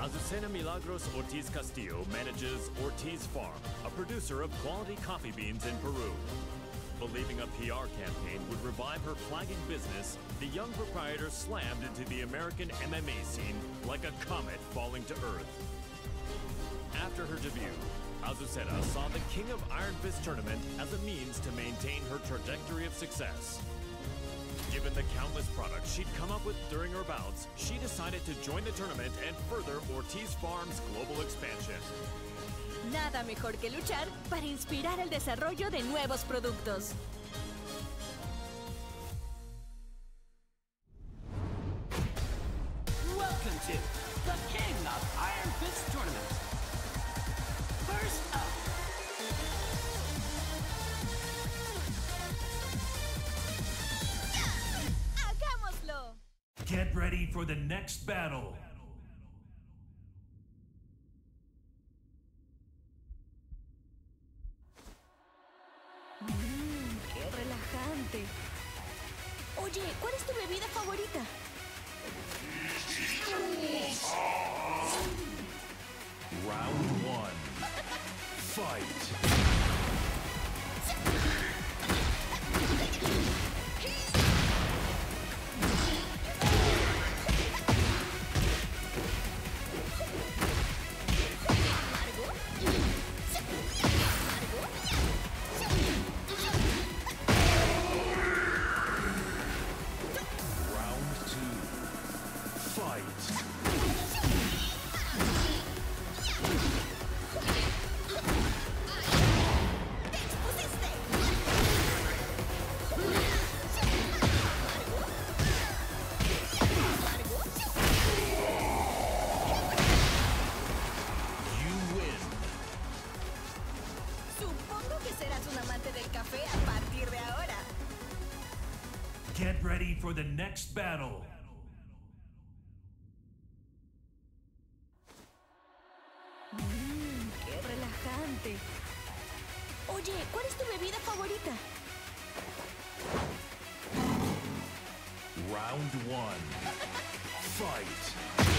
Azucena Milagros Ortiz Castillo manages Ortiz Farm, a producer of quality coffee beans in Peru. Believing a PR campaign would revive her flagging business, the young proprietor slammed into the American MMA scene like a comet falling to Earth. After her debut, Azucena saw the King of Iron Fist tournament as a means to maintain her trajectory of success. Given the countless products she'd come up with during her bouts, she decided to join the tournament and further Ortiz Farm's global expansion. Nada mejor que luchar para inspirar el desarrollo de nuevos productos. Welcome to the King of Iron Fist Tournament. First up. ¡Hagámoslo! Get ready for the next battle. ¡Qué relajante! Oye, ¿cuál es tu bebida favorita? Round 1. Fight. Get ready for the next battle. ¡Qué relajante! Oye, ¿cuál es tu bebida favorita? Round 1. Fight.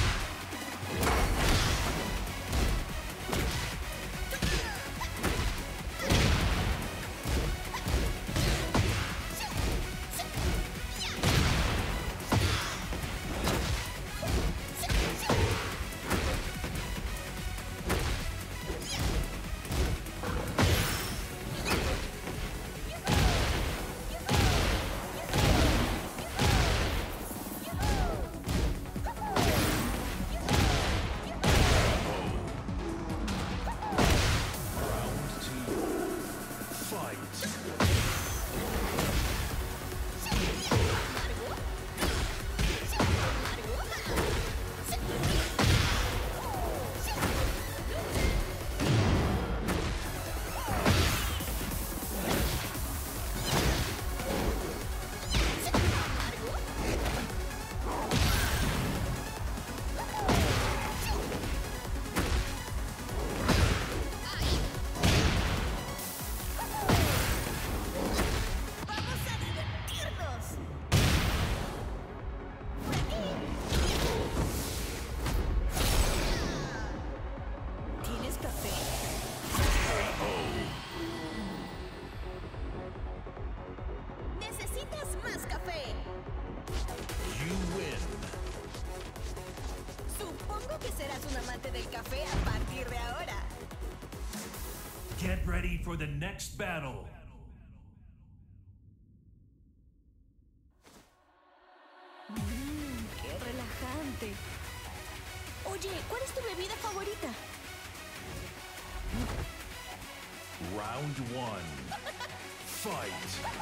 Get ready for the next battle. ¡Qué relajante! Oye, ¿cuál es tu bebida favorita? Round 1. Fight.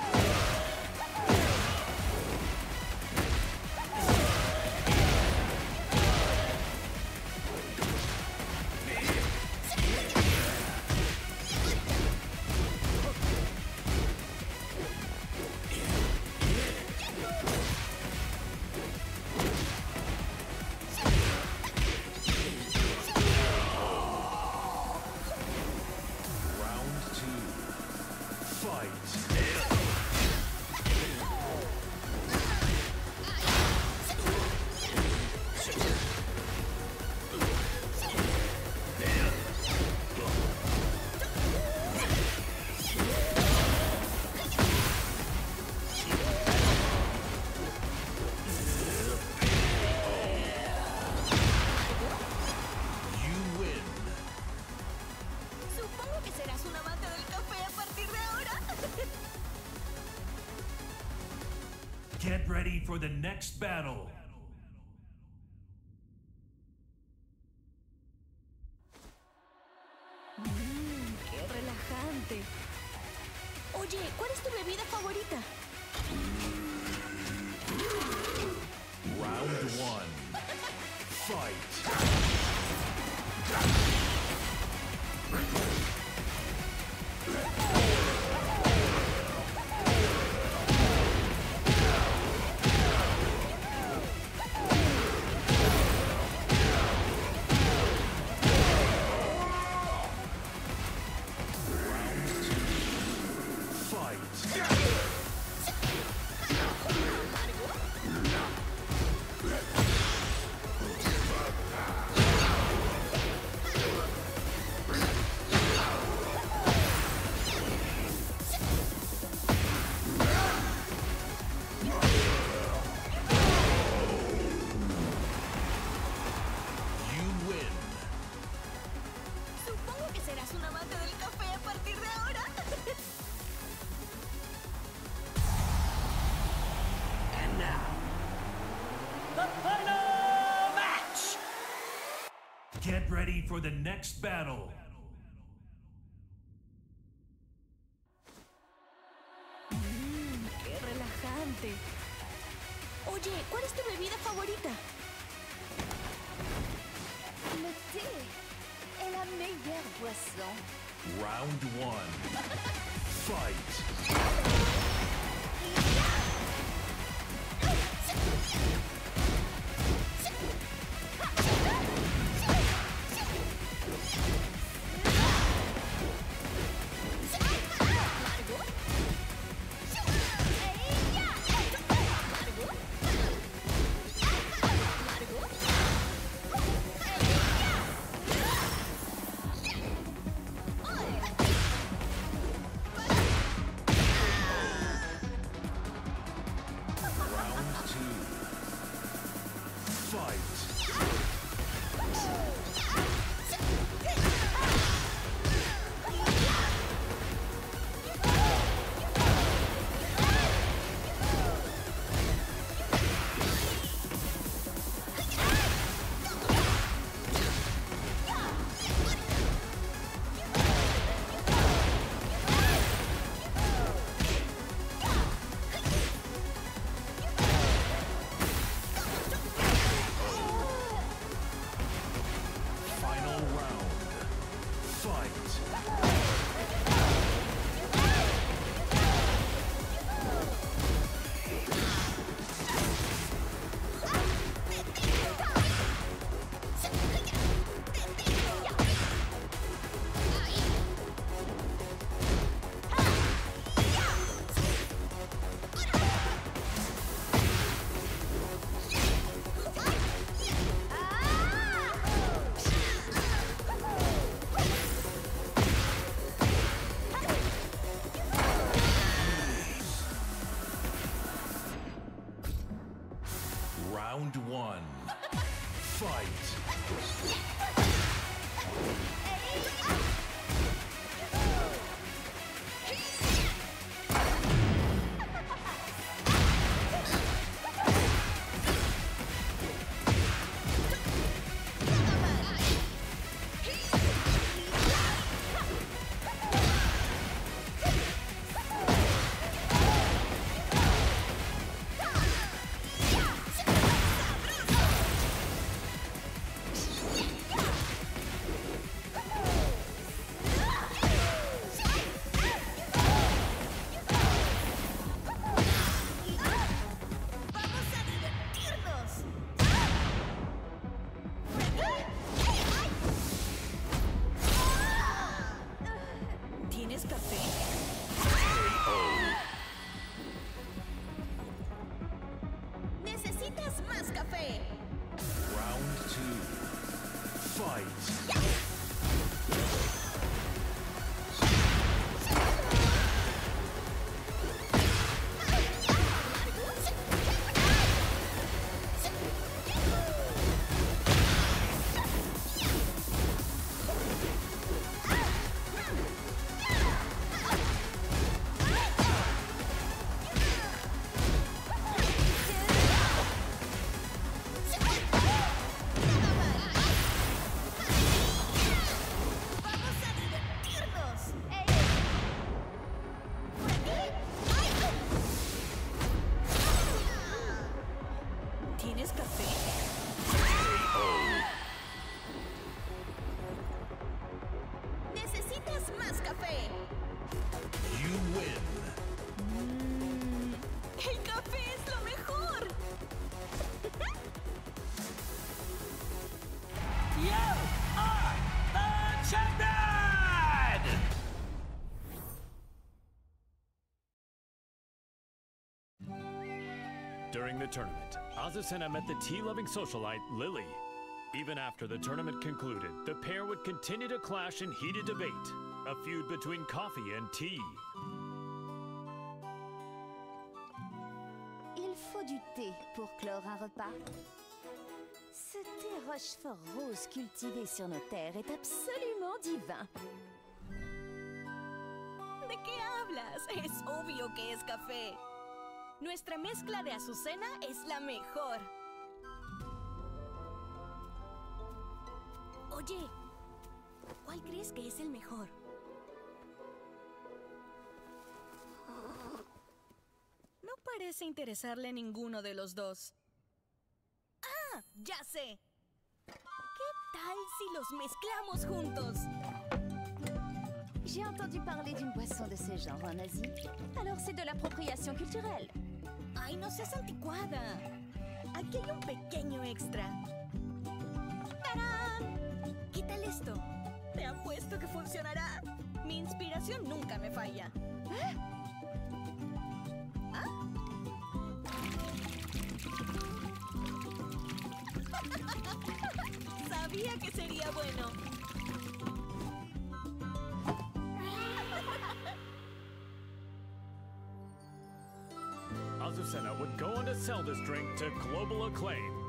Get ready for the next battle. ¡Qué relajante! Oye, ¿cuál es tu bebida favorita? Round 1. Fight. Supongo que serás un amante del café a partir de ahora. And now, the final match! Get ready for the next battle. ¡Qué relajante! Oye, ¿cuál es tu bebida favorita? Le thé est la meilleure boisson. Round 1. Fight. Round 1. Fight. ¿Tienes café? ¡Necesitas más café! Round 2. Fight. ¿Tienes café? ¡Necesitas más café! You win. ¡El café es lo mejor! You are the champion! During the tournament, Azucena met the tea-loving socialite, Lily. Even after the tournament concluded, the pair would continue to clash in heated debate, a feud between coffee and tea. Il faut du thé pour clore un repas. Ce thé Rochefort rose cultivé sur nos terres est absolument divin. ¿De qué hablas? Es obvio que es café. Nuestra mezcla de Azucena es la mejor. Oye, ¿cuál crees que es el mejor? No parece interesarle ninguno de los dos. ¡Ah! ¡Ya sé! ¿Qué tal si los mezclamos juntos? J'ai entendu parler d'une boisson de ce genre en Asie. Alors c'est de l'appropriation culturelle. ¡Ay, no seas anticuada! Aquí hay un pequeño extra. ¡Tarán! ¿Qué tal esto? Te apuesto que funcionará. Mi inspiración nunca me falla. ¿Ah? Sabía que sería bueno. Azucena would go on to sell this drink to global acclaim.